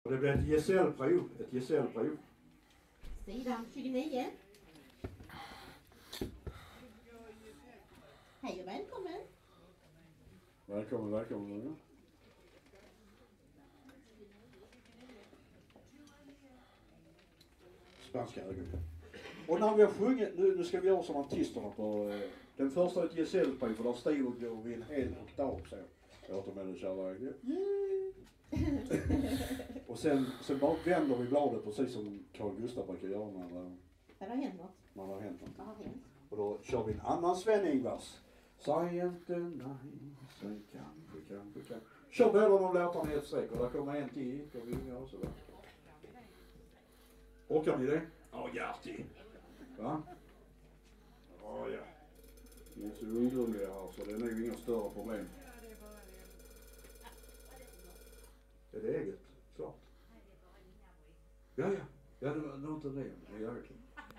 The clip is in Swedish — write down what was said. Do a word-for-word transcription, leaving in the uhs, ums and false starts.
Det blir ett gesällprov. Ett gesällprov. Sidan tjugonio. Hej och välkommen. Välkommen, välkommen. Spanska ögon. Och när vi har sjungit, nu, nu ska vi göra som artisterna på, eh, den första är ett gesällprov för där stiger vi en hel oktav så. Jag åter med den kärlek. Och sen, sen bara vänder vi bladet precis som Carl Gustaf brukar göra när, Har det hänt något? när det har hänt något. Vad har hänt? Och då kör vi en annan Sven-Ingvars. Säg inte nej, säg kanske, kanske, kanske. Kör båda de låtarna i ett streck och där kommer en till. Och vi och så där. Orkar ni det? Ja, Gerti. Va? Ja, ja. Ni är så ungdomliga här så det är nog inga större problem. Är det eget? Klart. Ja, ja. Ja, det var, det var inte det. Det är jävligt.